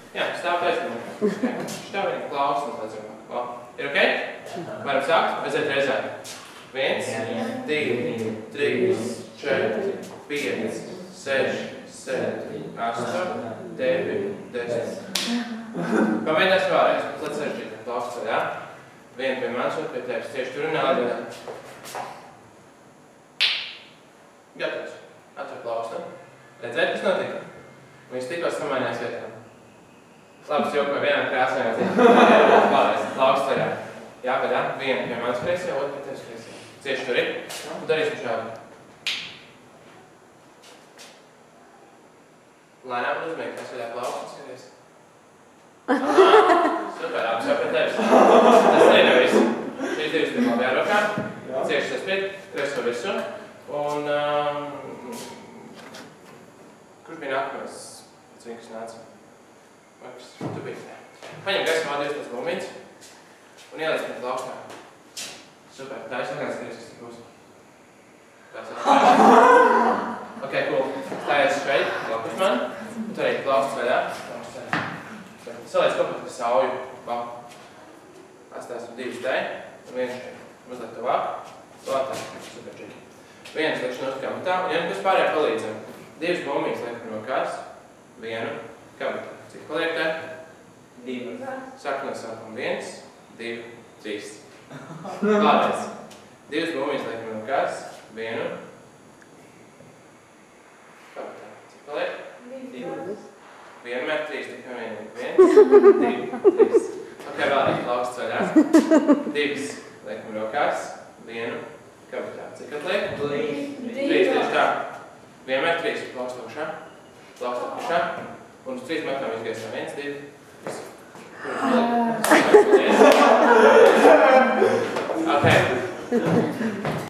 Jā, stāv taisnība. Stāv viena klausnes redzamāk. Ir ok? Varam sākt? Aiziet reizē. 1, 2, 3, 4, 5, 6, 7, 8, 9, 10. Pamēģināsim vēlreiz. Mazliet sarežģīt klausnes, jā? Vienu pie manis, otru pie tevis. Cieši tur un nādā. Gatavs. Atver klausni. Redzēt, kas notika? Viņš tikko samainījās vietām. Labs jokoja vienā krāsnē, vēlreiz. Klausnes vaļā. Jāgadā. Vienu pie manis kreisajā, otru pie tevis kreisajā. Cieši tur ir. Un darīsim šādi. Lēnām un uzmanīgi, kas vaļā klausnes skaties. Super, labs jau pie tevis. Tas arī nav visu. Šīs divas ir labajā rokā. Cieši saspīt, kreiso visu. Un kurš bija nākamais? Pēc viņa, kas nāca? Markus, tu biji. Paņem gaismā 20 bumbiņas un ieliec pēc laukstā. Super, tā ir sakāns, kas tik būs. Tas ir. Ok, cool. Stājies šeit, lapus man. Un tu arī klausas vaļā. Saliec kopā ar sauju. Atstāsim 2 te un 1 šeit. Mazliet tuvāk. Lātāk. Super, čiki. Viens liekšu no kabatā, un ja nekas pārējā palīdzam. 2 bumbiņas liekam rokās, 1 kabatā. Cik paliek te? 2. Sākam no sākuma 1, 2, 3. Vēlreiz. 2 bumbiņas liekam rokās, 1 kabatā. Cik paliek? 2. Vienmēr 3, tikai 1, 2, 3. Ok, vēlreiz klausas vaļā. 2 liekam rokās, 1 kabatā. Cik atliek? 3. Tieši tā. Vienmēr 3 plaukstošā. Plaukstošā. Un uz 3 metām izgaisā. 1, 2. Ok.